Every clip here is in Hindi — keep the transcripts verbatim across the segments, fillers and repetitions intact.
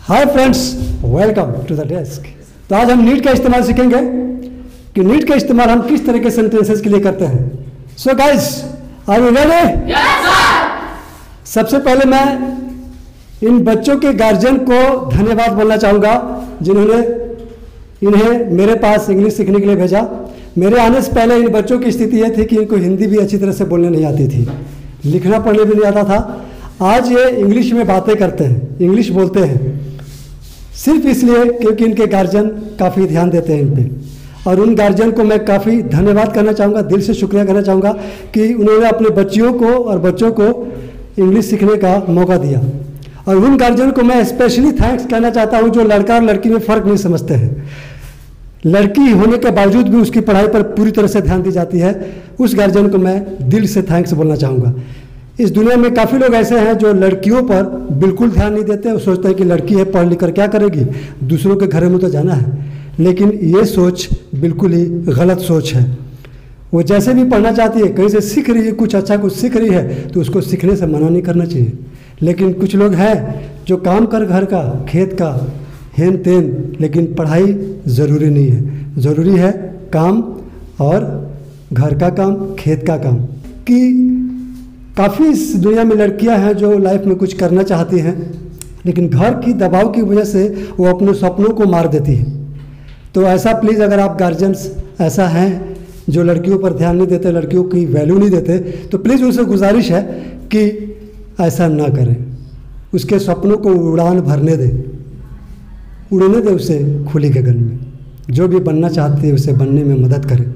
Hi friends, welcome to the desk. तो आज हम नीट का इस्तेमाल सीखेंगे कि नीट का इस्तेमाल हम किस तरह के सेंटेंसेस के लिए करते हैं। So guys, are you ready? Yes sir. सबसे पहले मैं इन बच्चों के गार्जियन को धन्यवाद बोलना चाहूँगा जिन्होंने इन्हें मेरे पास इंग्लिश सीखने के लिए भेजा। मेरे आने से पहले इन बच्चों की स्थिति यह थी कि इनको हिंदी भी अच्छी तरह से बोलने नहीं आती थी, लिखना पढ़ने भी नहीं आता था। आज ये इंग्लिश में बातें करते हैं, इंग्लिश बोलते हैं, सिर्फ इसलिए क्योंकि इनके गार्जियन काफ़ी ध्यान देते हैं इन पे। और उन गार्जियन को मैं काफ़ी धन्यवाद करना चाहूँगा, दिल से शुक्रिया करना चाहूँगा कि उन्होंने अपने बच्चियों को और बच्चों को इंग्लिश सीखने का मौका दिया। और उन गार्जियन को मैं स्पेशली थैंक्स कहना चाहता हूँ जो लड़का और लड़की में फ़र्क नहीं समझते हैं। लड़की होने के बावजूद भी उसकी पढ़ाई पर पूरी तरह से ध्यान दी जाती है, उस गार्जियन को मैं दिल से थैंक्स बोलना चाहूँगा। इस दुनिया में काफ़ी लोग ऐसे हैं जो लड़कियों पर बिल्कुल ध्यान नहीं देते। वो सोचते हैं कि लड़की है, पढ़ लिख कर क्या करेगी, दूसरों के घरों में तो जाना है। लेकिन ये सोच बिल्कुल ही गलत सोच है। वो जैसे भी पढ़ना चाहती है, कहीं से सीख रही है, कुछ अच्छा कुछ सीख रही है, तो उसको सीखने से मना नहीं करना चाहिए। लेकिन कुछ लोग हैं जो काम कर घर का, खेत का, हेन तेन, लेकिन पढ़ाई ज़रूरी नहीं है। ज़रूरी है काम और घर का काम, खेत का काम। कि काफ़ी इस दुनिया में लड़कियां हैं जो लाइफ में कुछ करना चाहती हैं, लेकिन घर की दबाव की वजह से वो अपने सपनों को मार देती हैं। तो ऐसा प्लीज़, अगर आप गार्जियंस ऐसा हैं जो लड़कियों पर ध्यान नहीं देते, लड़कियों की वैल्यू नहीं देते, तो प्लीज़ उनसे गुजारिश है कि ऐसा ना करें। उसके सपनों को उड़ान भरने दें, उड़ने दें उसे खुली गगन में। जो भी बनना चाहती है उसे बनने में मदद करें।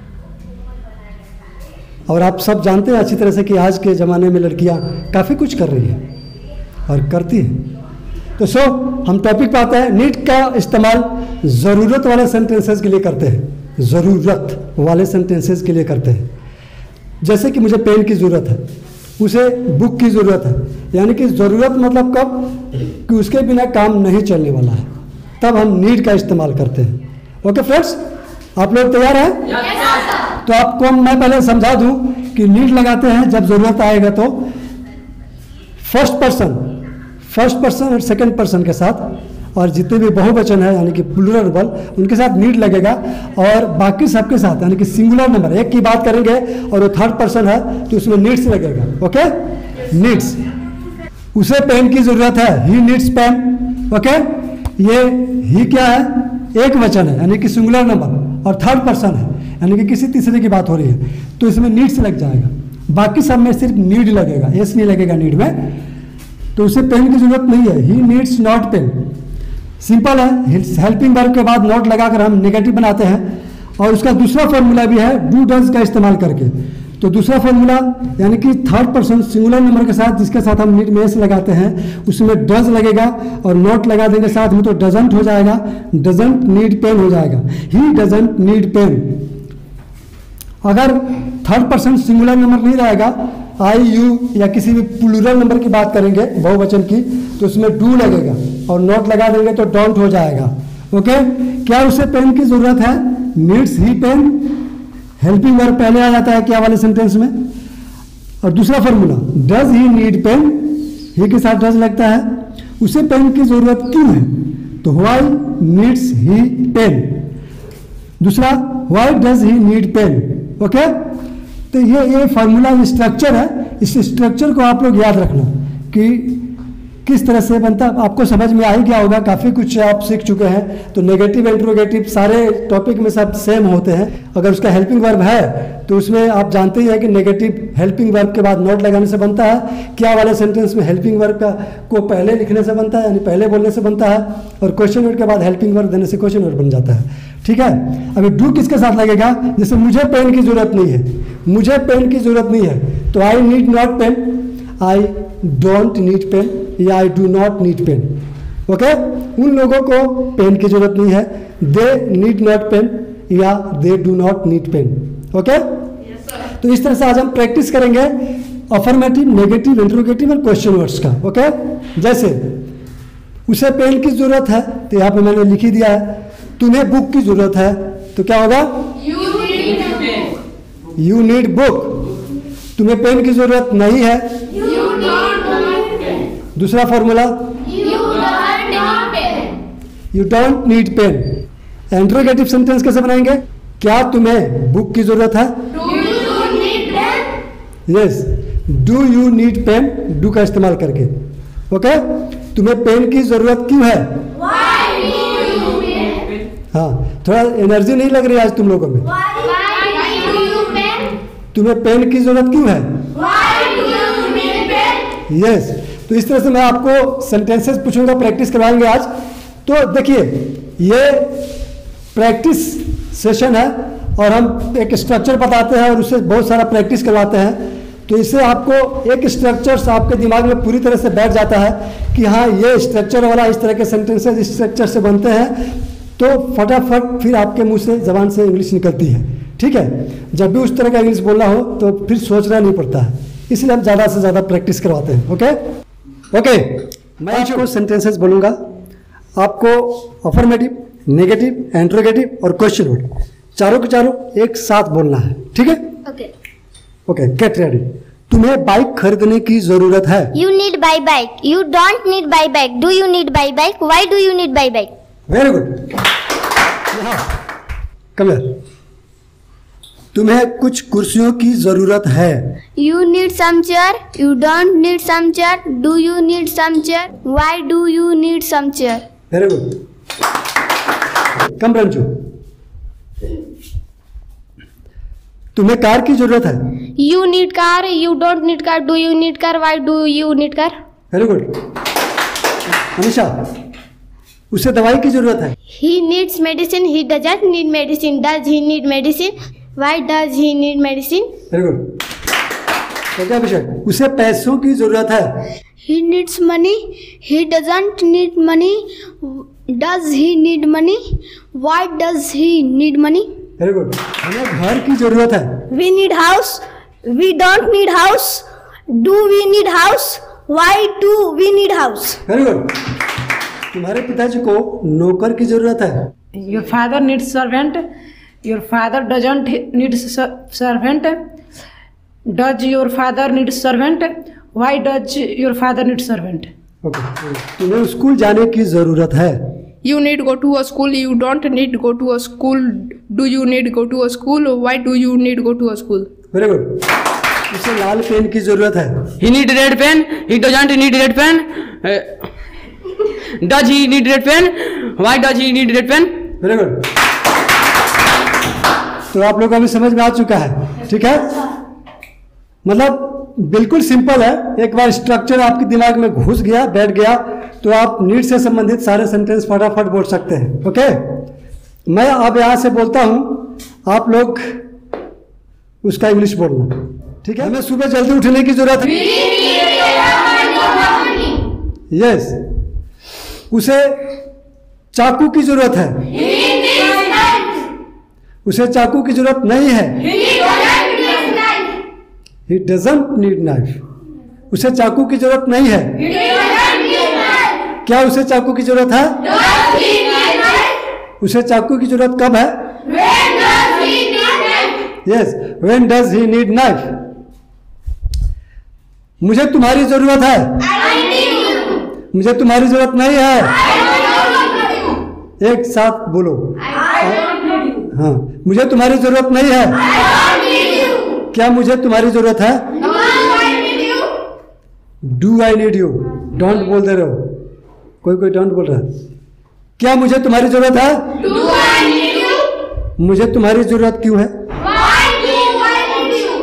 और आप सब जानते हैं अच्छी तरह से कि आज के ज़माने में लड़कियां काफ़ी कुछ कर रही हैं और करती हैं। तो सो हम टॉपिक पे आते हैं। नीट का इस्तेमाल ज़रूरत वाले सेंटेंसेस के लिए करते हैं, ज़रूरत वाले सेंटेंसेस के लिए करते हैं। जैसे कि मुझे पेन की ज़रूरत है, उसे बुक की ज़रूरत है। यानी कि ज़रूरत मतलब कब कि उसके बिना काम नहीं चलने वाला है, तब हम नीट का इस्तेमाल करते हैं। ओके फ्रेंड्स, आप लोग तैयार हैं? Yes sir. तो आपको मैं पहले समझा दूं कि नीट लगाते हैं जब ज़रूरत आएगा तो फर्स्ट पर्सन फर्स्ट पर्सन और सेकंड पर्सन के साथ, और जितने भी बहुवचन है यानी कि प्लूरल वर्ब, उनके साथ नीड लगेगा। और बाकी सबके साथ यानी कि सिंगुलर नंबर एक की बात करेंगे और वो थर्ड पर्सन है तो उसमें नीड्स लगेगा। Okay, needs. उसे पेन की ज़रूरत है, ही नीड्स पेन। ओके, ये ही क्या है, एक वचन है यानी कि सिंगुलर नंबर, और थर्ड पर्सन है यानी कि किसी तीसरे की बात हो रही है, तो इसमें नीड्स लग जाएगा। बाकी सब में सिर्फ नीड लगेगा, एस नहीं लगेगा नीड में, तो उसे पेन की जरूरत नहीं है। He needs not pen, simple है। हेल्पिंग वर्ब के बाद नॉट लगाकर हम नेगेटिव बनाते हैं। और उसका दूसरा फॉर्मूला भी है डू डज का इस्तेमाल करके। तो दूसरा फॉर्मूला यानी कि थर्ड पर्सन सिंगुलर नंबर के साथ जिसके साथ हम नीड में एस लगाते हैं, उसमें डज लगेगा और नॉट लगा देंगे साथ में, तो डजंट हो जाएगा, डजंट नीड पेन हो जाएगा। He doesn't need pen. अगर थर्ड पर्सन सिंगुलर नंबर नहीं रहेगा, आई यू या किसी भी प्लूरल नंबर की बात करेंगे बहुवचन की, तो उसमें डू लगेगा और नॉट लगा देंगे तो डोंट हो जाएगा। ओके, क्या उसे पेन की जरूरत है, needs he pen. Helping verb पहले आ जाता है क्या वाले सेंटेंस में। और दूसरा formula does he need pen, he के साथ डज लगता है। उसे पेन की जरूरत क्यों है, तो व्हाई नीड्स ही पेन। दूसरा why does he need pen. Okay, तो ये ये फार्मूला स्ट्रक्चर है। इस स्ट्रक्चर को आप लोग याद रखना कि किस तरह से बनता है। आपको समझ में आ ही गया होगा, काफ़ी कुछ आप सीख चुके हैं। तो नेगेटिव इंट्रोगेटिव सारे टॉपिक में सब सेम होते हैं। अगर उसका हेल्पिंग वर्ब है तो उसमें आप जानते ही हैं कि नेगेटिव हेल्पिंग वर्ब के बाद नॉट लगाने से बनता है। क्या वाले सेंटेंस में हेल्पिंग वर्ब का को पहले लिखने से बनता है, यानी पहले बोलने से बनता है। और क्वेश्चन वर्ड के बाद हेल्पिंग वर्ब देने से क्वेश्चन वर्ड बन जाता है। ठीक है, अभी डू किसके साथ लगेगा, जैसे मुझे पेन की जरूरत नहीं है, मुझे पेन की जरूरत नहीं है, तो I need not pen, I don't need pen या I do not need pen. Okay, उन लोगों को पेन की जरूरत नहीं है, दे नीड नॉट पेन या they do not need pen. Okay, तो इस तरह से आज हम प्रैक्टिस करेंगे अफर्मेटिव, नेगेटिव, इंट्रोगेटिव और क्वेश्चन वर्ड्स का। ओके, जैसे उसे पेन की जरूरत है तो यहाँ पे मैंने लिख ही दिया है। तुम्हें बुक की जरूरत है तो क्या होगा, यू नीड बुक। तुम्हें पेन की जरूरत नहीं है, You don't want pen. दूसरा फॉर्मूला, You don't want you don't need pen. Interrogative sentence कैसे बनाएंगे? क्या तुम्हें बुक की जरूरत है? Yes, do you need pen, do का इस्तेमाल करके। ओके, तुम्हें पेन की जरूरत क्यों है? हाँ, थोड़ा एनर्जी नहीं लग रही आज तुम लोगों में। तुम्हें पेन की जरूरत क्यों है? यस, तो इस तरह से मैं आपको सेंटेंसेस पूछूंगा, प्रैक्टिस करवाएंगे आज। तो देखिए, ये प्रैक्टिस सेशन है और हम एक स्ट्रक्चर बताते हैं और उससे बहुत सारा प्रैक्टिस करवाते हैं। तो इससे आपको एक स्ट्रक्चर आपके दिमाग में पूरी तरह से बैठ जाता है कि हाँ, ये स्ट्रक्चर वाला इस तरह के सेंटेंसेस इस स्ट्रक्चर से बनते हैं, तो फटाफट फिर आपके मुंह से जबान से इंग्लिश निकलती है। ठीक है, जब भी उस तरह का इंग्लिश बोलना हो तो फिर सोचना नहीं पड़ता है, इसलिए हम ज़्यादा से ज़्यादा प्रैक्टिस करवाते हैं। ओके ओके, मैं आपको सेंटेंसेस बोलूँगा, आपको अफर्मेटिव, नेगेटिव, इंट्रोगेटिव और क्वेश्चन वर्ड चारों के चारों एक साथ बोलना है। ठीक है? Okay okay, get ready. तुम्हें बाइक खरीदने की जरूरत है। You need buy bike. You don't need buy bike. Do you need buy bike? Why do you need buy bike? Very good, come here. तुम्हें कुछ कुर्सियों की जरूरत है। You need some chair. You don't need some chair. Do you need some chair? Why do you need some chair? Very good, come Ranju. तुम्हें कार की जरूरत है। You need car. You don't need car. Do you need car? Why do you need car? Very good. Anisha, उसे दवाई की जरूरत है। He needs medicine. He doesn't need medicine. Does he need medicine? Why does he need medicine? Very good. क्या विषय? उसे पैसों की जरूरत है। He needs money. He doesn't need money. Does he need money? Why does he need money? Very good. हमें घर की जरूरत है। We need house. We don't need house. Do we need house? Why do we need house? Very good. तुम्हारे पिताजी को नौकर की जरूरत है। Your father needs servant. Your father doesn't need ser- servant. Does your father need servant? Why does your father need servant? Okay, तुम्हें स्कूल जाने की जरूरत है। You need go to a school. You don't need go to a school. Do you need go to a school? Why do you need go to a school? Very good. उसे लाल पेन की जरूरत है। He need red pen. He doesn't need red pen. Uh, does he need red pen? Why does he need red pen? Very good. तो आप लोगों को अभी समझ में आ चुका है। ठीक है, मतलब बिल्कुल सिंपल है। एक बार स्ट्रक्चर आपके दिमाग में घुस गया, बैठ गया, तो आप नीड से संबंधित सारे सेंटेंस फटाफट बोल सकते हैं। ओके, मैं अब यहाँ से बोलता हूँ, आप लोग उसका इंग्लिश बोलना। ठीक है? हमें सुबह जल्दी उठने की जरूरत है। यस, उसे चाकू की जरूरत है। उसे चाकू की जरूरत नहीं है। He doesn't need knife. उसे चाकू की जरूरत नहीं है। क्या उसे चाकू की जरूरत है? उसे चाकू की जरूरत कब है? Yes, when does he need knife? मुझे तुम्हारी जरूरत है। मुझे तुम्हारी जरूरत नहीं है। एक साथ बोलो। हाँ, मुझे तुम्हारी जरूरत नहीं है। क्या मुझे तुम्हारी जरूरत है? Do I need you. Don't बोल दे रहे हो, कोई कोई डोंट बोल रहा है। क्या मुझे तुम्हारी जरूरत है? Do I need you? मुझे तुम्हारी जरूरत क्यों है? Why do I need you?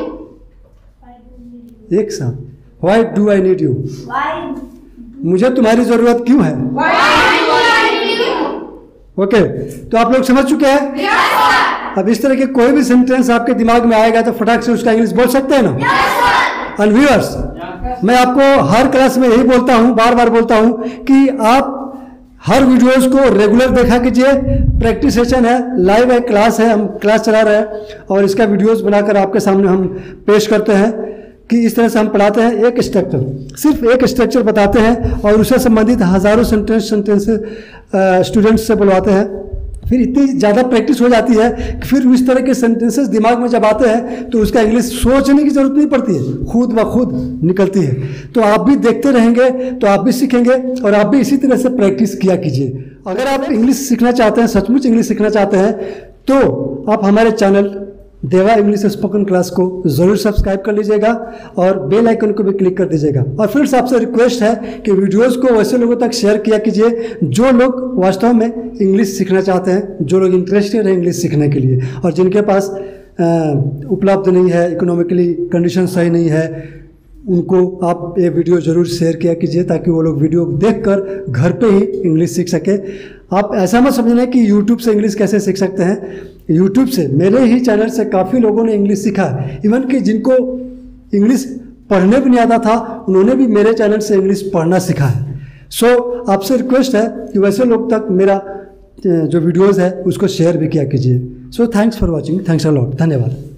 एक साथ, why do I need you. Why? मुझे तुम्हारी जरूरत क्यों है? Why do I need you? Okay, तो आप लोग समझ चुके हैं। Yes, sir. अब इस तरह के कोई भी सेंटेंस आपके दिमाग में आएगा तो फटाक से उसका इंग्लिश बोल सकते हैं ना। Yes, sir. एंड व्यूअर्स, मैं आपको हर क्लास में यही बोलता हूँ, बार बार बोलता हूँ कि आप हर वीडियोस को रेगुलर देखा कीजिए। प्रैक्टिस सेशन है, लाइव है, क्लास है, हम क्लास चला रहे हैं और इसका वीडियोस बनाकर आपके सामने हम पेश करते हैं कि इस तरह से हम पढ़ाते हैं। एक स्ट्रक्चर, सिर्फ एक स्ट्रक्चर बताते हैं और उससे संबंधित हज़ारों सेंटेंस सेंटेंस स्टूडेंट्स से बुलवाते हैं। फिर इतनी ज़्यादा प्रैक्टिस हो जाती है कि फिर इस तरह के सेंटेंसेस दिमाग में जब आते हैं तो उसका इंग्लिश सोचने की ज़रूरत नहीं पड़ती है, खुद ब खुद निकलती है। तो आप भी देखते रहेंगे तो आप भी सीखेंगे और आप भी इसी तरह से प्रैक्टिस किया कीजिए। अगर आप इंग्लिश सीखना चाहते हैं, सचमुच इंग्लिश सीखना चाहते हैं, तो आप हमारे चैनल देवा इंग्लिश स्पोकन क्लास को ज़रूर सब्सक्राइब कर लीजिएगा और बेल आइकन को भी क्लिक कर दीजिएगा। और फ्रेंड्स, आपसे रिक्वेस्ट है कि वीडियोस को वैसे लोगों तक शेयर किया कीजिए जो लोग वास्तव में इंग्लिश सीखना चाहते हैं, जो लोग इंटरेस्टेड हैं इंग्लिश सीखने के लिए, और जिनके पास उपलब्ध नहीं है, इकोनॉमिकली कंडीशन सही नहीं है, उनको आप ये वीडियो ज़रूर शेयर किया कीजिए ताकि वो लोग वीडियो देखकर घर पे ही इंग्लिश सीख सके। आप ऐसा मत समझना कि यूट्यूब से इंग्लिश कैसे सीख सकते हैं। यूट्यूब से, मेरे ही चैनल से काफ़ी लोगों ने इंग्लिश सीखा है। इवन कि जिनको इंग्लिश पढ़ने भी नहीं आता था, उन्होंने भी मेरे चैनल से इंग्लिश पढ़ना सीखा है। सो so, आपसे रिक्वेस्ट है कि वैसे लोग तक मेरा जो वीडियोज़ है उसको शेयर भी किया कीजिए। So thanks for watching, thanks a lot, धन्यवाद।